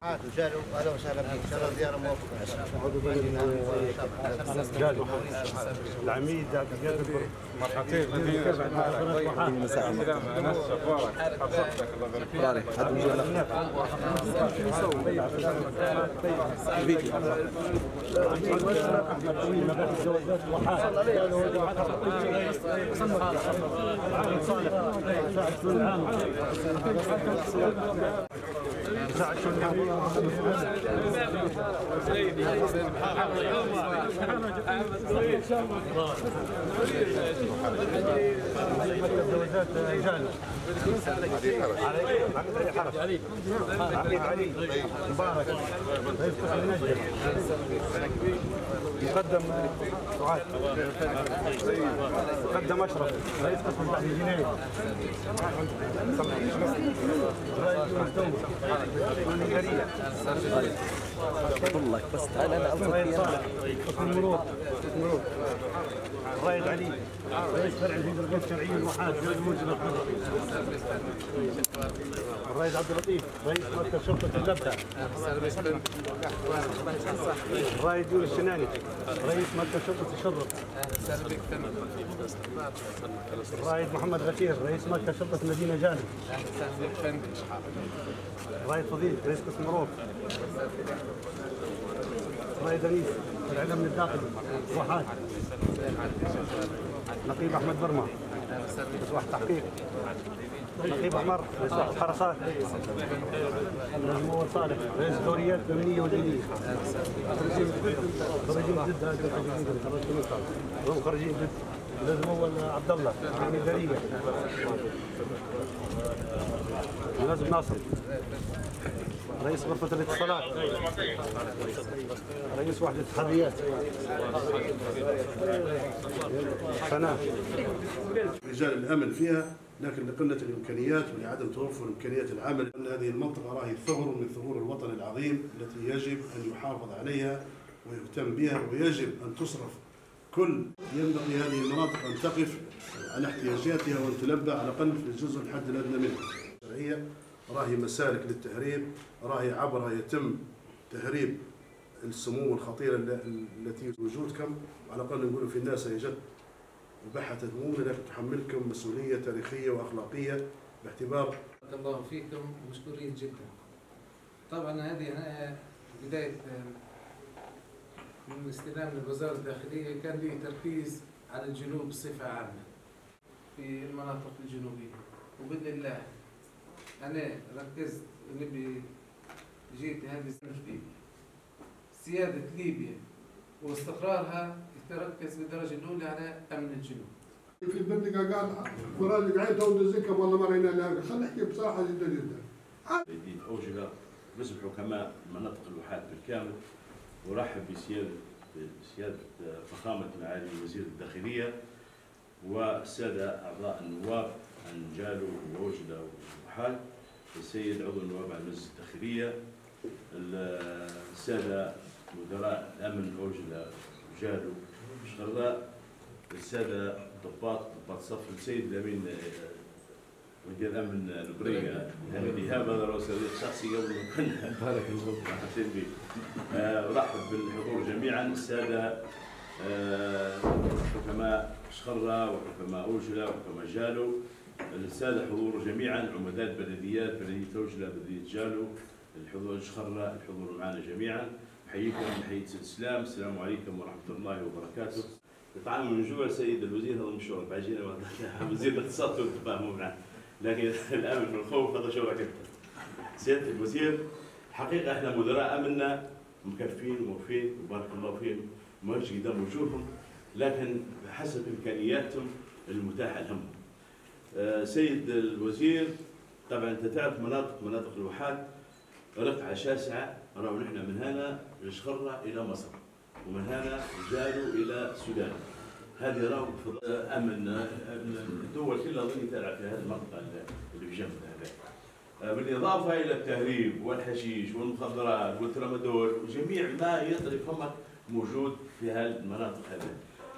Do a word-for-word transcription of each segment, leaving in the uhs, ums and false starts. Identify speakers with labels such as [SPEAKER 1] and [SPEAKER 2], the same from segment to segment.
[SPEAKER 1] وجالوا اهلا وسهلا بك، ان شاء الله زياره موفقه.
[SPEAKER 2] جالوا العميد قاعد مرحبتين مساء يقدم سعاد يقدم اشرف رئيس قسم التحليل الجنائي والله بس تعال انا اوصل قسم المرور قسم المرور الرائد علي رئيس فرع الهندسه الشرعيه والمحاسب الرائد عبد اللطيف رئيس مركز شرطه اللبده الرائد يونس الشناني رئيس مركز شرطه الشرط الرائد محمد غفير رئيس مركز شرطه المدينه جانب الرائد فضيل رئيس قسم مرور الرائد انيس العلم من الداخل واحد نقيب احمد برمه مصباح تحقيق نقيب احمر رئيس واحد الحرسات الممول صالح رئيس دوريات الامنيه والدينيه خريجين جد هم خريجين جد الممول عبد الله الاداريه لازم ناصر رئيس غرفة الاتصالات رئيس وحدة التحريات قناة
[SPEAKER 3] رجال الأمن فيها، لكن لقلة الإمكانيات ولعدم توفر إمكانيات العمل. أن هذه المنطقة راهي ثغر من ثغور الوطن العظيم التي يجب أن يحافظ عليها ويهتم بها، ويجب أن تصرف كل ينبغي هذه المناطق أن تقف على احتياجاتها وأن تلبى على الأقل في الجزء الحد الأدنى منها. الشرعية راهي مسالك للتهريب، راهي عبرها يتم تهريب السموم الخطيرة التي وجودكم، وعلى الأقل نقول في الناس هي جد وبحثت مؤمنة، لكن تحملكم مسؤولية تاريخية وأخلاقية باعتبار.
[SPEAKER 4] بارك الله فيكم مشكورين جدا. طبعا هذه بداية من استلام الوزارة الداخلية كان لي تركيز على الجنوب بصفة عامة في المناطق الجنوبية، وبإذن الله أنا ركزت نبي جيت هذه السنة في ليبيا. سيادة ليبيا واستقرارها يتركز بالدرجة الأولى على أمن الجنوب.
[SPEAKER 5] في المنطقة قال مراد قاعد تود الزكاة والله ما رأينا لها، خلينا نحكي بصراحة جدا جدا.
[SPEAKER 6] جديد أوجه رسم حكماء مناطق الواحات بالكامل، ورحب بسيادة بسيادة فخامة معالي وزير الداخلية والسادة أعضاء النواب عن جالو ووجدة وواحات، السيد عضو النواب عن مجلس الداخلية، السادة مدراء الأمن أوجدة وجالو وشغراء، السادة ضباط ضباط صف، السيد الأمين مدير الأمن البرية يعني الإيهاب، هذا رئيس شخصي قبل ما كنا بارك الله حسين بي. أرحب بالحضور جميعا، السادة حكماء شخرة وحكماء أوجلة وحكماء جالو، السادة حضور جميعا، عمداء بلديات بلدية أوجلة بلدية جالو، الحضور شخرة الحضور معنا جميعا، أحييكم تحية الإسلام، السلام عليكم ورحمة الله وبركاته. طعام من جوع سيد الوزير هذا مش شغل بعجينة وزير الاقتصاد والتفاهم معنا، لكن الامن من الخوف هذا شغلك انت. سياده الوزير حقيقه احنا مدراء امننا مكفين وموفين وبارك الله فيهم ماهوش قدام وجوههم، لكن بحسب امكانياتهم المتاحه لهم. آه سيد الوزير طبعا انت تعرف مناطق مناطق الواحات رقعه شاسعه، راهو نحن من هنا لشخره الى مصر، ومن هنا جالو الى السودان. هذه راهو امن الدول كلها ظني تلعب في هذه المنطقه اللي في جنب هذا. بالاضافه الى التهريب والحشيش والمخدرات والترامادول وجميع ما يطري فمك موجود في هذه المناطق هذه.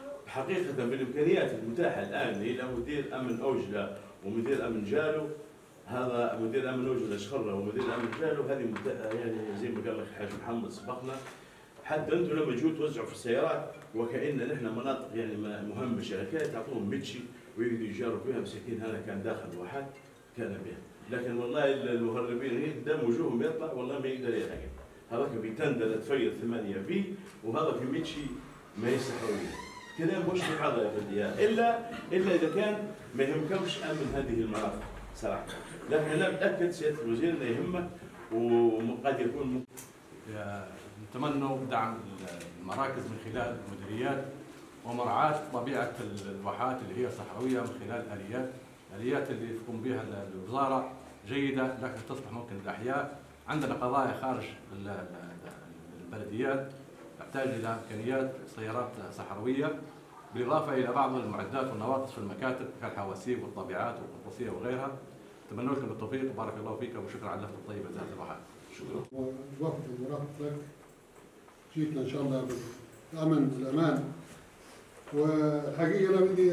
[SPEAKER 6] حقيقه بالامكانيات المتاحه الان الى مدير امن اوجله ومدير امن جالو هذا مدير امن وجه الاشخره ومدير امن جاله، هذه يعني زي ما قال لك الحاج محمد سبقنا. حتى انتم لما تجوا توزعوا في السيارات وكأن نحن مناطق يعني مهمشه، كانت تعطوهم متشي ويقدروا يجاروا فيها مساكين. هذا كان داخل الواحات كان بها، لكن والله المهربين هيك دم وجوههم يطلع والله ما يقدر يلاقي. هذاك بتندر تفيض ثمانيه بي وهذا في متشي ما يستحوي. كلام مش في بعض البلديات الا الا اذا كان ما يهمكمش امن هذه المناطق صراحه. لكن انا متاكد سياده الوزير انه يهمه وقد يكون
[SPEAKER 7] نتمنى دعم المراكز من خلال المديريات ومراعاة طبيعة الواحات اللي هي صحراوية من خلال الآليات، الآليات اللي تقوم بها الوزارة جيدة، لكن تصبح ممكن الأحياء. عندنا قضايا خارج البلديات تحتاج إلى إمكانيات سيارات صحراوية، بالإضافة إلى بعض المعدات والنواقص في المكاتب كالحواسيب والطابعات والقرطاسية وغيرها. أتمنى لكم التوفيق وبارك الله فيكم وشكرا على اللفتة الطيبة ذات الواحات. شكرا.
[SPEAKER 5] وقت مرافقتك جيتنا ان شاء الله بالامن والامان. والحقيقه انا بدي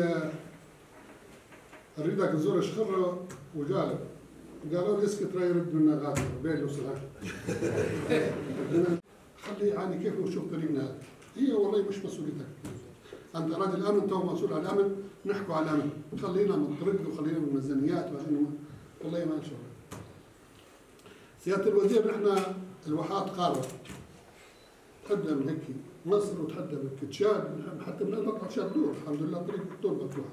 [SPEAKER 5] اريدك تزور شخره وجالب قالوا لي اسكت راي يرد منا غادر بين وصلها خلي يعني كيف نشوف طريقنا هذا. هي والله مش مسؤوليتك انت راجل امن تو مسؤول عن الامن، نحكوا على الامن، خلينا من طرق وخلينا من ميزانيات والله ما نشوف. سياده الوزير نحن الواحات قاره تحدى من هيك مصر وتحدى من تشاد، حتى من المطلع شاد دور الحمد لله طريق الدور مفتوحه.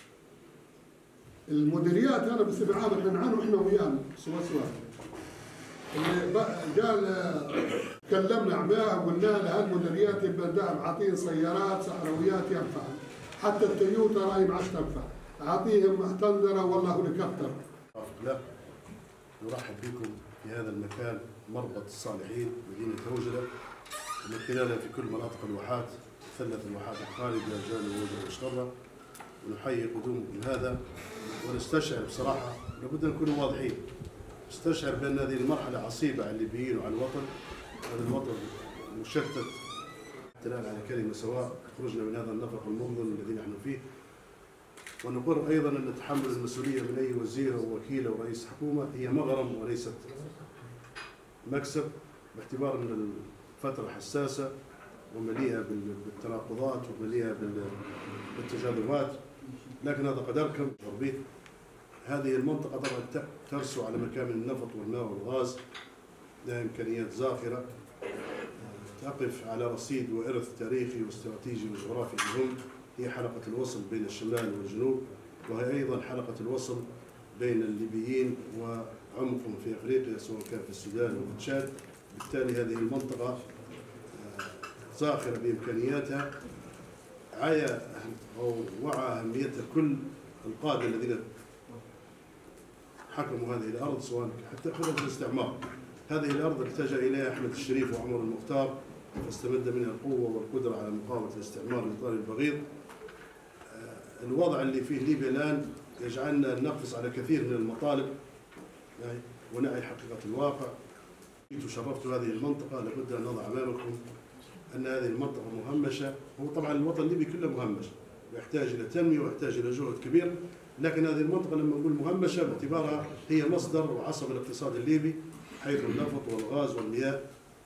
[SPEAKER 5] المديريات انا بصير عام احنا نعانوا احنا وياهم سوا سوا. اللي قال كلمنا عماه وقلنا له هالمديريات يبقى دعم عاطين سيارات صحراويات ينفع، حتى التويوتا راهي ما عادش تنفع، اعطيهم تندره والله هليكوبتر.
[SPEAKER 3] لا نرحب بكم في هذا المكان مربط الصالحين مدينه توجله، من خلالها في كل مناطق الواحات مثلث الواحات الخارجه جانب وجه والشقره. ونحيي قدومكم هذا ونستشعر بصراحه لابد ان نكون واضحين، نستشعر بان هذه المرحله عصيبه على الليبيين وعلى الوطن. هذا الوطن مشتت الان على كلمه سواء، خرجنا من هذا النفق المظلم الذي نحن فيه. ونقر ايضا ان تحمل المسؤوليه من اي وزير او وكيل او رئيس حكومه هي مغرم وليست مكسب، باعتبار ان الفتره حساسه ومليئه بالتناقضات ومليئه بالتجاذبات، لكن هذا قدركم به. هذه المنطقه طبعا ترسو على مكامن النفط والماء والغاز، لها امكانيات زاخره، تقف على رصيد وارث تاريخي واستراتيجي وجغرافي مهم. هي حلقه الوصل بين الشمال والجنوب، وهي ايضا حلقه الوصل بين الليبيين وعمقهم في افريقيا سواء كان في السودان او في تشاد. بالتالي هذه المنطقه زاخره بامكانياتها، عيا او وعى اهميتها كل القاده الذين حكموا هذه الارض سواء حتى خلال الاستعمار. هذه الارض التجا اليها احمد الشريف وعمر المختار فاستمد منها القوه والقدره على مقاومه الاستعمار الايطالي البغيض. الوضع اللي فيه ليبيا الان يجعلنا نقفز على كثير من المطالب ونعي حقيقه الواقع. شرفت هذه المنطقه، لابد ان نضع امامكم ان هذه المنطقه مهمشه. هو طبعا الوطن الليبي كله مهمش ويحتاج الى تنميه ويحتاج الى جهد كبير، لكن هذه المنطقه لما نقول مهمشه باعتبارها هي مصدر وعصب الاقتصاد الليبي، حيث النفط والغاز والمياه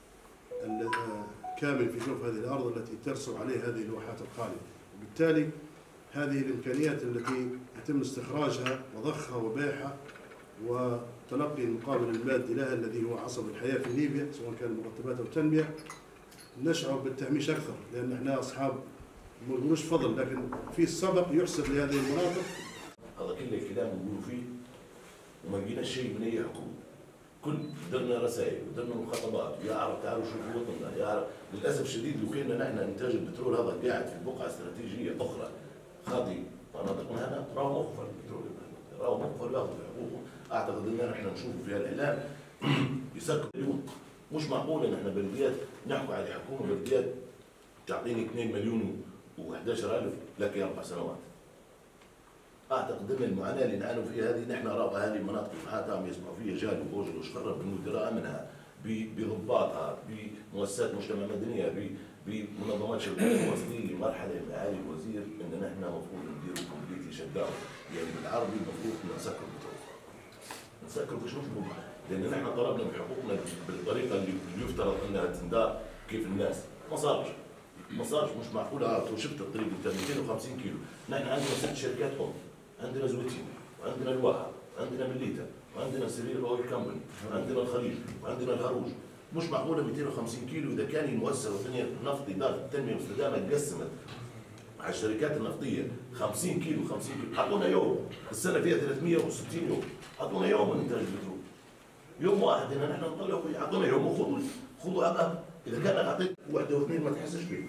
[SPEAKER 3] كامل في جوف هذه الارض التي ترسو عليها هذه الواحات الخاليه. وبالتالي هذه الامكانيات التي يتم استخراجها وضخها وبيعها وتلقي المقابل المادي لها الذي هو عصب الحياه في ليبيا سواء كان مرتبات او تنميه، نشعر بالتهميش اكثر، لان احنا اصحاب ما نقولوش فضل لكن في السبق يحسب لهذه المناطق.
[SPEAKER 8] هذا كله كلام نقولوا فيه وما لقيناش شيء من اي حكومه. كل درنا رسائل ودرنا مخاطبات، يا عرب تعالوا شوفوا وطننا، يا عرب. للاسف الشديد لو كنا نحن انتاج البترول هذا قاعد في بقعه استراتيجيه اخرى خاضي مناطقنا هنا راهو مخفر البترول، راهو مخفر ياخذ حقوقه. اعتقد ان نحن نشوف في الاعلام يسكر اليوم. مش معقول ان احنا بلديات نحكوا على حكومه بلديات تعطيني اثنين مليون و11 ألف لك اربع سنوات. اعتقد ان المعاناه اللي نعانوا فيها هذه نحن راى اهالي المناطق الواحات عم يسمعوا فيها جاد وبوجل وشقره بمدراء منها بضباطها بمؤسسات مجتمع مدنيه بمنظمات شركات واصلين لمرحله معالي الوزير ان نحن المفروض نديروا كومبليتلي شت داون، يعني بالعربي المفروض نسكر البترول. سكروا كشوفهم، لان نحن طلبنا بحقوقنا بالطريقه اللي يفترض انها تندار كيف الناس، ما صارش ما صارش مش معقول. اه شفت الطريق انت مئتين وخمسين كيلو، نحن عندنا ست شركات ام، عندنا زويتين وعندنا الواحه وعندنا مليتا وعندنا سرير الاويل كمباني وعندنا الخليج وعندنا الهروج، مش معقوله مئتين وخمسين كيلو اذا كان المؤسسه الوطنيه للنفط اداره التنميه والاستدامه قسمت على الشركات النفطيه خمسين كيلو خمسين كيلو، اعطونا يوم، السنه فيها ثلاثمئة وستين يوم، اعطونا يوم من انتاج البترول. يوم واحد ان نحن نطلع اعطونا يوم وخذوا خذوا ابقى، اذا كان اعطيت واحده واثنين ما تحسش فيه.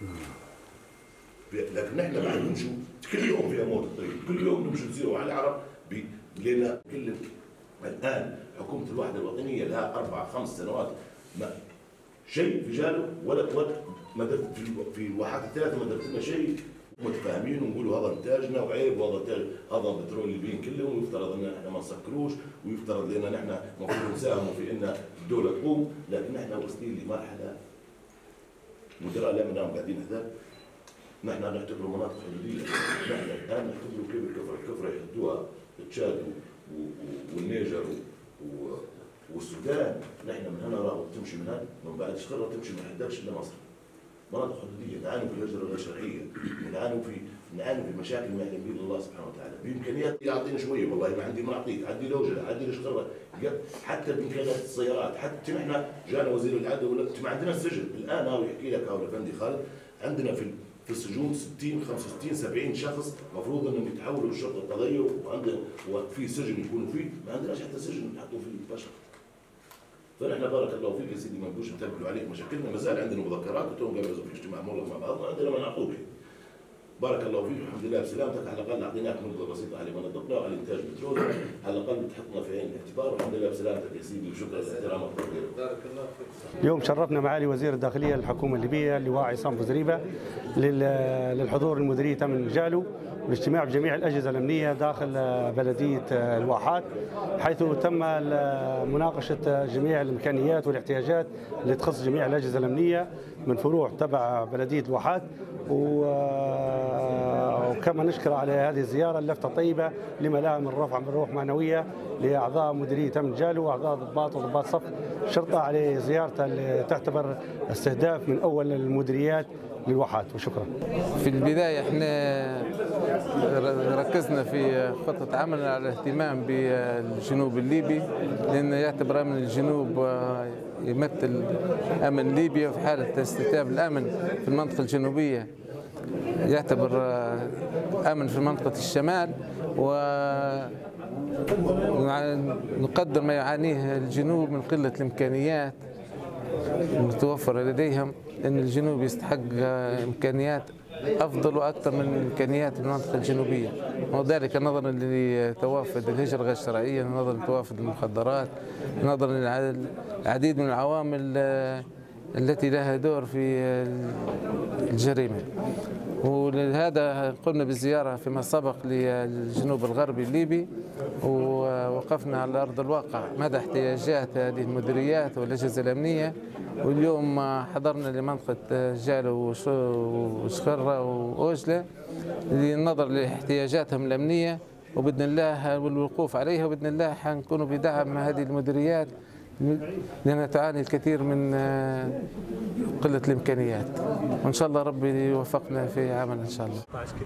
[SPEAKER 8] لكن نحن بعد نمشوا كل يوم في امور الطريق، كل يوم نمشوا نسيروا على العرب لنا كل الان حكومه الوحده الوطنيه لها اربع خمس سنوات ما شيء في جاله ولا ولا ما في في الواحات الثلاثه ما درت لنا شيء، متفاهمين ونقولوا هذا انتاجنا وعيب وهذا انتاج هذا بترول الليبيين كلهم، ويفترض ان احنا ما نسكروش ويفترض لنا نحن المفروض نساهموا في ان الدوله تقوم، لكن نحن واصلين لمرحله مدراء الامن قاعدين هذا نحن نعتبره مناطق حدوديه، نحن الان نعتبره كيف الكفر، الكفر يحدوها تشاد والنيجر والسودان، نحن من هنا راهو تمشي من هنا من بعد شقره تمشي ما حداكش الا مصر. مناطق حدوديه نعانوا في الهجره الغير شرعيه، نعانوا في نعانوا في مشاكل ما يعلم به الله سبحانه وتعالى، بامكانيات يعطينا شويه والله ما عندي ما اعطيك، عندي لوجه، عندي لشقره، حتى بامكانيات السيارات، حتى نحن جانا وزير العدل ولا ما عندنا السجن، الان هاو يحكي لك هاو الافندي خالد عندنا في في السجون ستين خمسة وستين سبعين شخص مفروض انهم يتحولوا للشرطه القضائيه وعندنا وفي سجن يكونوا فيه، ما عندناش حتى سجن نحطوا فيه بشر. فنحن بارك الله فيك يا سيدي ما نقولش نتبلوا عليك مشاكلنا، ما زال عندنا مذكرات وتوم قبل في اجتماع مرة مع بعض وعندنا ما نعطوك. بارك الله فيك والحمد لله بسلامتك، على الاقل اعطيناك نقطه بسيطه على ما نطقناه على انتاج البترول، على الاقل بتحطنا في عين الاعتبار والحمد لله بسلامتك يا سيدي وشكرا لاحترامك وتقديرك. بارك الله فيك.
[SPEAKER 2] اليوم شرفنا معالي وزير الداخليه للحكومه الليبيه اللواء عصام بوزريبه للحضور المديريه امن جالو والاجتماع بجميع الاجهزه الامنيه داخل بلديه الواحات، حيث تم مناقشه جميع الامكانيات والاحتياجات اللي تخص جميع الاجهزه الامنيه من فروع تبع بلديه الواحات، وكما نشكر على هذه الزياره اللفته طيبه لما لها من رفع من روح معنويه لاعضاء مديريه امن جالو واعضاء ضباط وضباط صف الشرطه على زيارته اللي تعتبر استهداف من اول المديريات للواحات، وشكرا.
[SPEAKER 4] في البدايه احنا ركزنا في خطه عملنا على الاهتمام بالجنوب الليبي، لان يعتبر امن الجنوب يمثل امن ليبيا في حاله استتاب الامن في المنطقه الجنوبيه، يعتبر امن في منطقه الشمال، ونقدر ما يعانيه الجنوب من قله الامكانيات المتوفره لديهم، ان الجنوب يستحق امكانيات افضل واكثر من امكانيات المنطقه الجنوبيه، وذلك نظرا لتوافد الهجره غير الشرعيه، نظرا لتوافد المخدرات، نظرا للعديد من العوامل التي لها دور في الجريمه. ولهذا قمنا بالزياره فيما سبق للجنوب الغربي الليبي، ووقفنا على ارض الواقع مدى احتياجات هذه المديريات والاجهزه الامنيه، واليوم حضرنا لمنطقه جالو وشخره واوجله للنظر لاحتياجاتهم الامنيه، وباذن الله والوقوف عليها، وباذن الله حنكون بدعم هذه المديريات لأنها تعاني الكثير من قلة الإمكانيات، وإن شاء الله ربي يوفقنا في عمل إن شاء الله.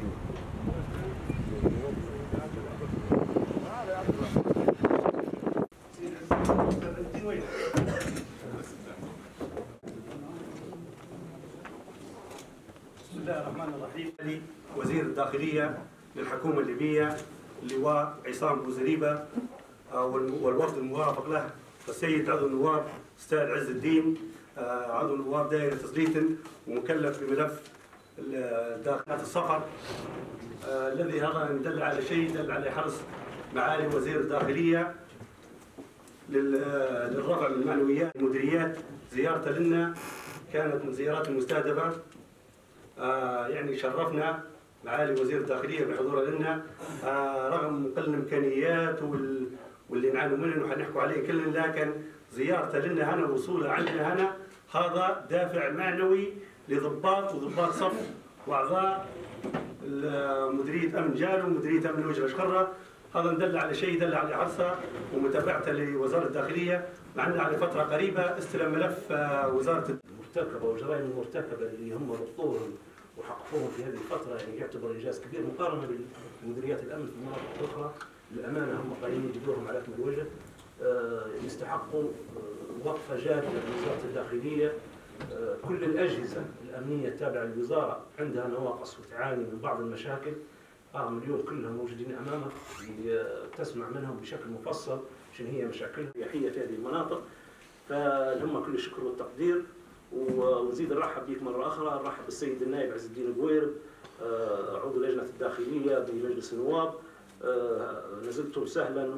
[SPEAKER 2] بسم الله الرحمن الرحيم. وزير الداخلية للحكومة الليبية اللواء عصام بوزريبة والوفد الموافق له السيد عضو النواب استاذ عز الدين عضو نواب دائرة سليطن ومكلف بملف داخلات السفر، الذي هذا يدل على شيء، يدل على حرص معالي وزير الداخلية للرفع من المعنويات. المديريات زيارته لنا كانت من زيارات المستهدفة، يعني شرفنا معالي وزير الداخلية بحضوره لنا رغم قل الإمكانيات وال واللي نعانوا منه وحنحكوا عليه كلنا، لكن زيارته لنا هنا ووصوله عندنا هنا هذا دافع معنوي لضباط وضباط صف واعضاء مديريه امن جالو ومديريه امن وجه الاشقره هذا دل على شيء، دل على حرصها ومتابعتها لوزاره الداخليه، معنا على فتره قريبه استلم ملف وزاره المرتكبه والجرائم المرتكبه اللي هم ربطوهم وحققوهم في هذه الفتره، يعني يعتبر انجاز كبير مقارنه بمديريات الامن في المناطق الاخرى. للامانه هم قايمين بدورهم على اكمل وجه، يستحقوا وقفه جاده من وزاره الداخليه. كل الاجهزه الامنيه التابعه للوزاره عندها نواقص وتعاني من بعض المشاكل، رغم اليوم كلهم موجودين امامك تسمع منهم بشكل مفصل شنو هي مشاكلهم الرياحيه في هذه المناطق. فلهم كل الشكر والتقدير، ونزيد نرحب بك مره اخرى، نرحب بالسيد النائب عز الدين القويرب عضو لجنه الداخليه بمجلس النواب. نزلتم سهلا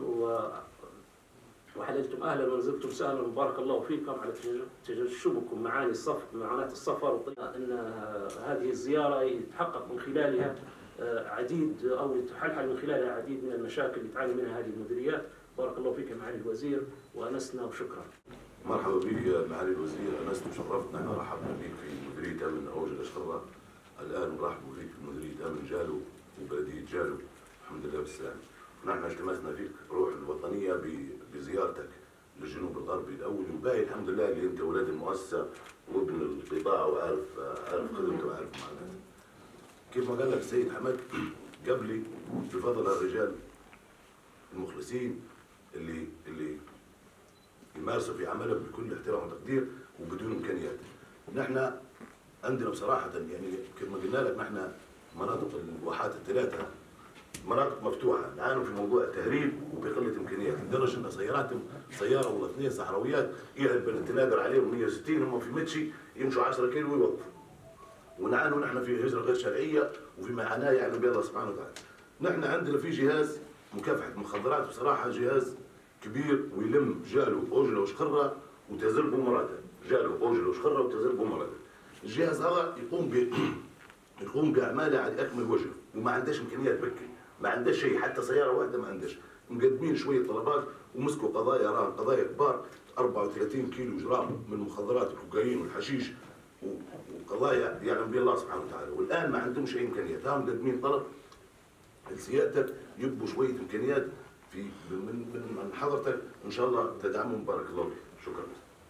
[SPEAKER 2] وحللتم اهلا ونزلتم سهلا، وبارك الله فيكم على تجشمكم معاني الصف معاناه السفر، ان هذه الزياره يتحقق من خلالها عديد او يتحلحل من خلالها عديد من المشاكل اللي تعاني منها هذه المديريات. بارك الله فيك معالي الوزير وانسنا وشكرا.
[SPEAKER 8] مرحبا بك يا معالي الوزير، انست وشرفتنا. احنا رحبنا بك في مديريه امن اوج الاشقره، الان نرحب بك في مديريه امن جالو وبلديه جالو. الحمد لله بالسلامه. نحن التمسنا فيك روح الوطنيه بزيارتك للجنوب الغربي الاول والباقي. الحمد لله اللي انت ولد المؤسسه وابن القطاع وعارف عارف خدمته وعارف معاناته. كيف ما قال لك السيد حمد قبلي، بفضل الرجال المخلصين اللي اللي يمارسوا في عملهم بكل احترام وتقدير وبدون امكانيات. نحن عندنا بصراحه يعني كما قلنا لك، نحن مناطق الواحات الثلاثه مناطق مفتوحه، نعانوا في موضوع التهريب وبقله امكانيات، لدرجه ان سياراتهم سياره ولا اثنين صحراويات يهرب تناقر عليهم مئة وستين، هم في متشي يمشوا عشرة كيلو ويوقفوا. ونعانوا نحن في هجره غير شرعيه وفي معاناه يعني بالله سبحانه وتعالى. نحن عندنا في جهاز مكافحه المخدرات بصراحه جهاز كبير ويلم جالو اوجله وشقره وتزرب ومراته، جالو اوجله وشقره وتزرب ومراته. الجهاز هذا يقوم ب يقوم باعماله على اكمل وجه، وما عندهش امكانيات بكي، ما عندهش شيء، حتى سياره واحده ما عندهش. مقدمين شويه طلبات ومسكوا قضايا راهن قضايا كبار، أربعة وثلاثين كيلو جرام من مخدرات الكوكايين والحشيش وقضايا يعلم بها الله سبحانه وتعالى، والان ما عندهم شيء امكانيات. هم مقدمين طلب لسيادتك يبوا شويه امكانيات في من من حضرتك، ان شاء الله تدعمهم. بارك الله فيك. شكرا.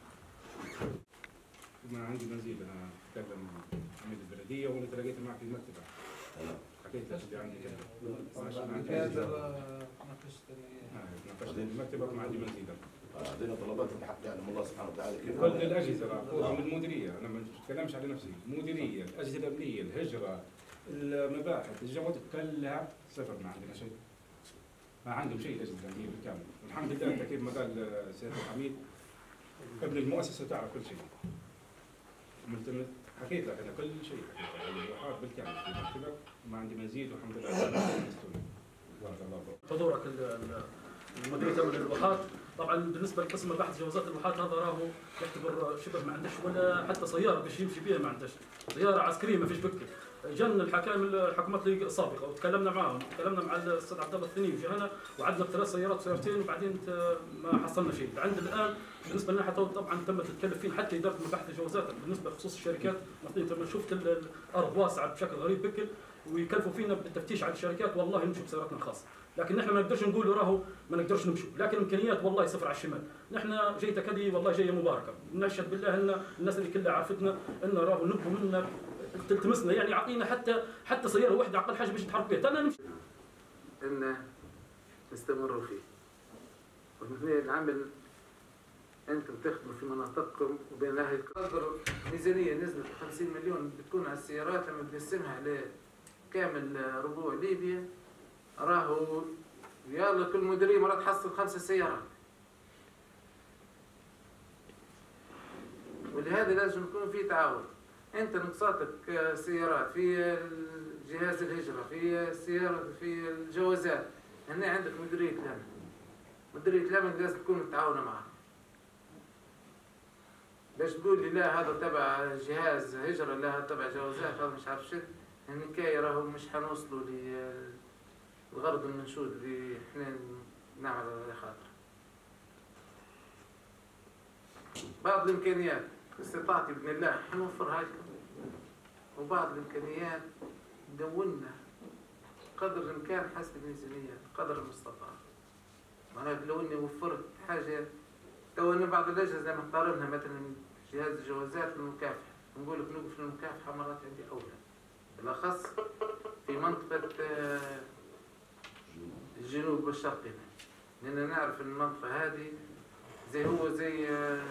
[SPEAKER 9] ما عندي مزيد، انا اتكلم من البلديه ولا تلاقيت معك في المكتب. انا حكيت لك اللي عندي كذا.
[SPEAKER 4] هذا ناقشتني.
[SPEAKER 9] ناقشت المكتب، ما عندي مزيد.
[SPEAKER 8] عندنا طلبات الحق يعلم الله سبحانه وتعالى كيف.
[SPEAKER 9] كل الاجهزه ماخوذه من المديريه، انا ما بتكلمش على نفسي، المديريه، الاجهزه الامنيه، الهجره، المباحث، الجواد كلها صفر، ما عندنا شيء. ما عندهم شيء الاجهزه الامنيه بالكامل. الحمد لله انت كيف ما قال سياده الحميد ابن المؤسسه تعرف كل شيء. ملتمس حكيت لك انا كل شيء، حكيت لك الواحات بالكامل في مكتبك، ما عندي مزيد والحمد لله. بارك الله فيك.
[SPEAKER 10] حضورك المديريه امن الواحات، طبعا بالنسبه لقسم البحث جوازات الواحات هذا راهو يعتبر شبه ما عندش ولا حتى سياره باش يمشي بها، ما عندش سياره عسكريه ما فيش بكي. جن الحكام الحكومات السابقه وتكلمنا معاهم، تكلمنا مع الاستاذ عبد الله الثني وجي هنا وعدنا بثلاث سيارات وسيارتين وبعدين ما حصلنا شيء. عندنا الان بالنسبه لنا حتى طبعا تم تتكلف فين حتى اداره مباحث الجوازات بالنسبه لخصوص الشركات، لما شفت الارض واسعه بشكل غريب بكل ويكلفوا فينا بالتفتيش على الشركات، والله نمشوا بسياراتنا الخاصه، لكن نحن ما نقدرش نقولوا راهو ما نقدرش نمشوا، لكن امكانيات والله صفر على الشمال. نحن جيتك هذه والله جايه مباركه، نشهد بالله ان الناس اللي كلها عرفتنا ان راهو نبوا منا تلتمسنا، يعني اعطينا حتى حتى سياره واحده اقل حاجه باش نتحرك بها، انا نمشي.
[SPEAKER 4] ان نستمروا فيه. وهنا العمل انتم تخدموا في مناطقكم وبين الاهل. تقدروا ميزانيه نزلت خمسين مليون بتكون على السيارات، لما تقسمها لكامل ربوع ليبيا راهو يلا كل مديريه مرات تحصل خمسه سيارات. ولهذا لازم يكون في تعاون. انت نقصاتك سيارات في جهاز الهجره، في السياره، في الجوازات، هنا عندك مديريه الامن. مديريه الامن لازم تكون متعاونه معها. باش تقول لي لا هذا تبع جهاز هجره، لا هذا تبع جوازات، هذا مش عارف شد، النكايه راهو مش حنوصلوا للغرض المنشود اللي احنا نعمل على خاطر. بعض الامكانيات استطاعتي باذن الله حنوفرها لكم، وبعض الامكانيات دولنا قدر الإمكان حسب الميزانية قدر المستطاع. معناها لو إني وفرت حاجة، تو إن بعض الأجهزة لما نقارنها مثلا جهاز الجوازات المكافحة، نقول لك نوقف المكافحة مرات عندي أولى، بالأخص في منطقة الجنوب والشرقي، لأن نعرف أن المنطقة هذه زي هو زي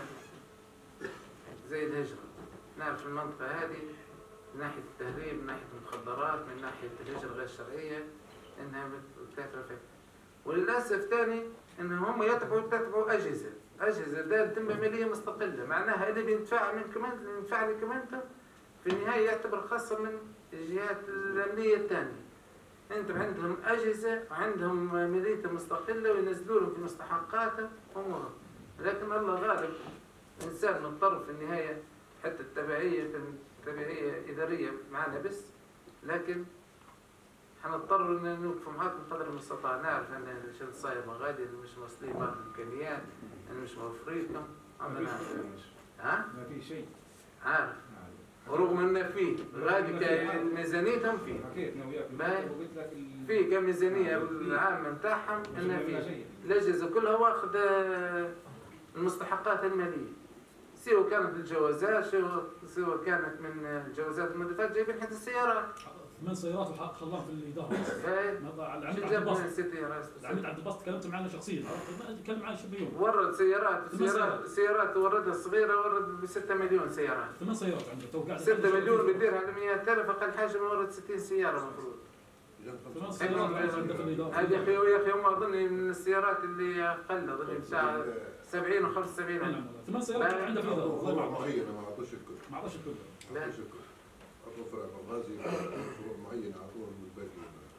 [SPEAKER 4] زي الهجرة، نعرف المنطقة هذه من ناحية التهريب، من ناحية المخدرات، من ناحية الهجرة غير الشرعية، إنها متكاثرة فيها. وللأسف ثاني إن هم يتبعوا يتبعوا أجهزة، أجهزة ده تنمية مالية مستقلة، معناها اللي بينتفع من كمان ينفع لي كمان في النهاية يعتبر خاصة من الجهات الأمنية الثانية. أنت عندهم أجهزة وعندهم مالية مستقلة وينزلوا لهم في مستحقاتها أمورهم، لكن الله غالب الإنسان مضطر في النهاية حتى التبعية تبعية إدارية معنا بس، لكن حنضطر ان نوقف معاكم قدر المستطاع. نعرف ان الشغل صاير مغادي مش واصلين بعض الامكانيات، ان مش موفرينكم، اما نعرف. ها؟
[SPEAKER 9] ما في شيء.
[SPEAKER 4] عارف. ورغم ان فيه غادي ميزانيتهم فيه.
[SPEAKER 9] حكيت انا وياك وقلت لك
[SPEAKER 4] في كميزانيه العامه نتاعهم ان في الاجهزه كلها واخذ المستحقات الماليه. سواء كانت الجوازات سواء كانت من الجوازات المضيفات جايبين حتى السيارات.
[SPEAKER 10] ثمان سيارات الحق خلاهم في الاداره.
[SPEAKER 4] شو جاب من السيارات؟
[SPEAKER 10] العميد عبد الباسط تكلمت معنا شخصيا، تكلم معنا شو بيوم.
[SPEAKER 4] ورد سيارات سيارات سيارات وردها الصغيره ورد ب ستة مليون سيارات.
[SPEAKER 10] ثمان سيارات عنده توقع
[SPEAKER 4] ستة مليون بتديرها على مئة ألف اقل حاجه ورد ستين سياره المفروض.
[SPEAKER 10] ثمان سيارات عنده في الاداره.
[SPEAKER 4] هذه يا اخي يا اخي هم اظن من السيارات اللي اقل اظن بتاع سبعين و خمسة وسبعين.
[SPEAKER 10] ثمان سيارات عنده في الاداره.
[SPEAKER 5] فروع معينه ما اعطوش الكل.
[SPEAKER 10] ما اعطوش الكل.
[SPEAKER 5] ما اعطوش الكل. اعطوا فرع بنغازي فروع معينه اعطوهم الباقي.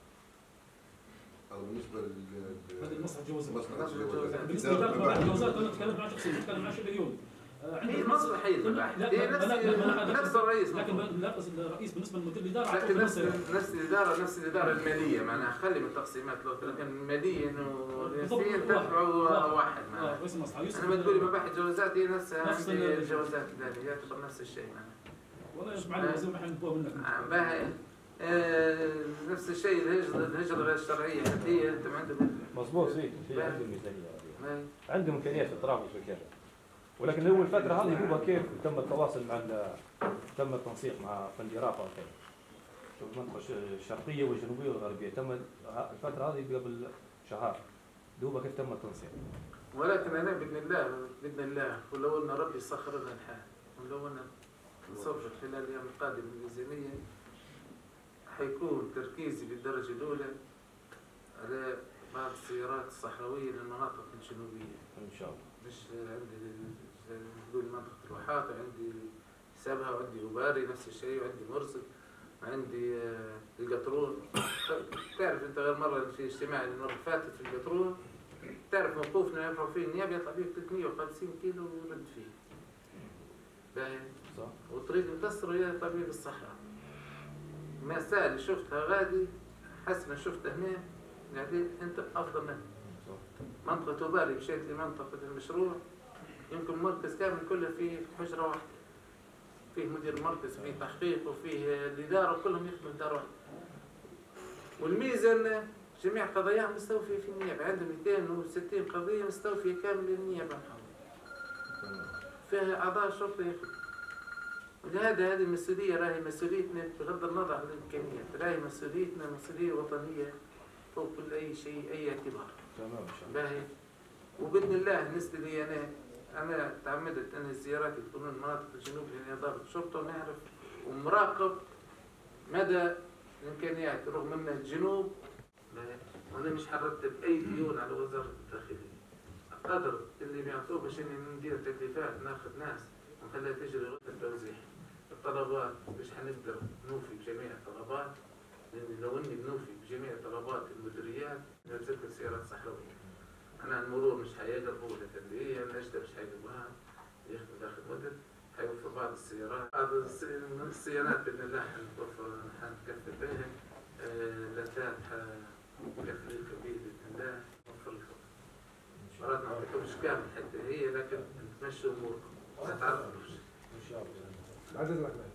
[SPEAKER 5] هذا بالنسبه لل
[SPEAKER 10] هذه مصلحه الجوازات.
[SPEAKER 5] مصلحه الجوازات.
[SPEAKER 10] بالنسبه لمباحث الجوازات انا اتكلم معك شخصيا، اتكلم معك بيوم.
[SPEAKER 4] هي مصلحة هي المباحث، هي نفس نفس الرئيس،
[SPEAKER 10] لكن لا الرئيس بالنسبه لمدير الاداره
[SPEAKER 4] لكن نفس نفس الاداره نفس الاداره الماليه، معناها خلي من التقسيمات، لكن الماليه والرئاسيه تتبعوا واحد. معناها انا ما تقولي مباحث الجوازات هي نفسها
[SPEAKER 10] نفس
[SPEAKER 4] الجوازات الثانيه يعتبر نفس الشيء معناها.
[SPEAKER 10] والله يا جماعه لازم احنا نبوها منك.
[SPEAKER 4] باهي نفس الشيء الهجره الهجره غير الشرعيه هي انتم عندكم
[SPEAKER 11] مضبوط. زين في عندهم ميزانيه، عندهم امكانيات في الترافق وكذا، ولكن هو الفتره هذه هو كيف تم التواصل مع تم التنسيق مع فندي رافع وكذا في المنطقه الشرقيه والجنوبيه والغربيه، تم الفتره هذه قبل شهر دوبا كيف تم التنسيق.
[SPEAKER 4] ولكن انا باذن الله باذن الله ولو ان ربي سخر لنا الحال ولو ان نصبر خلال الايام القادمه الميزانيه حيكون تركيزي بالدرجه الاولى على بعض السيارات الصحراويه للمناطق الجنوبيه
[SPEAKER 11] ان شاء الله،
[SPEAKER 4] مش عندي نقول منطقه الواحات وعندي سبها وعندي وباري نفس الشيء وعندي مرسل وعندي القطرون. تعرف انت غير مره في اجتماع المره اللي فاتت في القطرون، تعرف موقوفنا يرفعوا فيه النيابه يطلع فيه ثلاثمئة وخمسين كيلو ورد فيه. باين
[SPEAKER 11] صح.
[SPEAKER 4] والطريق مكسر يطلع فيه بالصحراء. المسائل اللي شفتها غادي حسنا شفتها هنا قاعدين انت افضل منه. منطقة وباري مشيت لمنطقة المشروع يمكن المركز كامل كله في حجرة واحدة، فيه مدير مركز فيه تحقيق وفيه الإدارة كلهم يخدموا إدارة واحدة. والميزة أن جميع قضاياهم مستوفية في النيابة، عندهم مئتين وستين قضية مستوفية كامل للنيابة، فيها أعضاء شرطة يخدموا. ولهذا هذه المسؤولية راهي مسؤوليتنا بغض النظر عن الإمكانيات، راهي مسؤوليتنا مسؤولية وطنية فوق كل أي شيء أي اعتبار.
[SPEAKER 11] تمام ان شاء الله.
[SPEAKER 4] باهي. وباذن الله بالنسبه لي انا انا تعمدت ان الزيارات تكون المناطق الجنوب لان ضابط شرطه ونعرف ومراقب مدى الامكانيات، رغم ان الجنوب انا مش حرتب اي ديون على وزاره الداخليه. القدر اللي بيعطوه باش ندير تكليفات ناخذ ناس ونخليها تجري غير التوزيع. الطلبات باش حنقدر نوفي بجميع الطلبات، لأن لو إني بنوفي بجميع طلبات المديريات نتذكر السيارات الصحراوية. أنا المرور مش حيقربوا ولا تنبيه، الأجدة مش حيقربوها يخدم داخل مدن، حيوفر بعض السيارات، بعض السيارات بإذن الله حنوفر حنكفل بها، لاتات حنكفل لكم به بإذن الله، نوفر لكم. مرات ما نعطيكمش كامل حتى هي لكن نتمشوا أموركم، ما تعرفوش.
[SPEAKER 11] ان شاء الله.
[SPEAKER 9] عزيز الرحمن.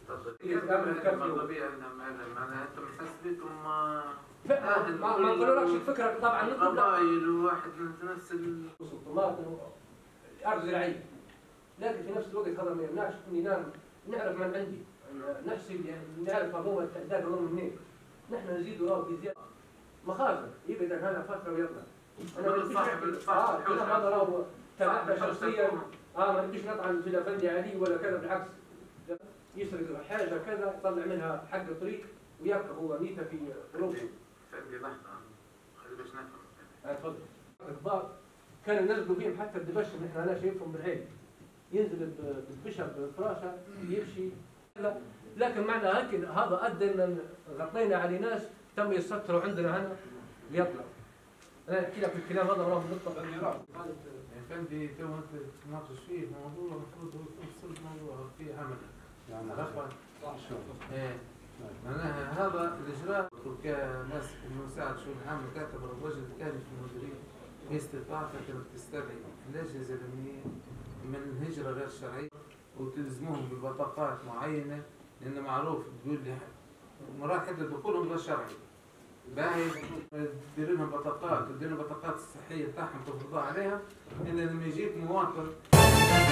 [SPEAKER 4] الطبيعي معناها انتم حسبتم
[SPEAKER 12] ما ما نقولولكش الفكره طبعا
[SPEAKER 4] قبائل وواحد من نفس
[SPEAKER 12] الطماطم ارض زراعيه، لكن في نفس الوقت هذا ما يمنعش اني نعرف نعرف من عندي نحسب يعني نعرف هو التعداد هو منين، نحن نزيد وراه بزياده مخاطر يبدا هذا فتره ويطلع. انا صاحب صاحب الحوش هذا راهو تبعته شخصيا اه ما نبيش نطعن في الافندي عليه ولا كذا، بالعكس يسرق حاجه كذا يطلع منها حق طريق ويبقى هو نيته في قلوبهم.
[SPEAKER 4] عندي لحظه خلي باش نفهم.
[SPEAKER 12] تفضل. الكبار كانوا ينزلوا فيهم حتى الدبش اللي احنا انا شايفهم بالعين. ينزل بالبشر بالفراشه يمشي، لكن معنى هيك هذا ادى ان غطينا على ناس تم يسطروا عندنا هنا ليطلع. انا احكي لك الكلام هذا وراه بالضبط العراق.
[SPEAKER 4] فندي تو انت تناقش فيه موضوع المفروض هو يصير موضوع فيه عمل. يعني رفع ايه معناها هذا الاجراء كناس المساعد شؤون العامه كاتب الرجل كان في المديريه باستطاعتك انك تستدعي الاجهزه الامنيه من هجره غير شرعيه وتلزموهم ببطاقات معينه، لان معروف تقول لي مراحل دخولهم غير شرعي. باهي تدير لهم بطاقات تدير لهم بطاقات الصحيه تاعهم تفرضوها عليها، ان لما يجيك مواطن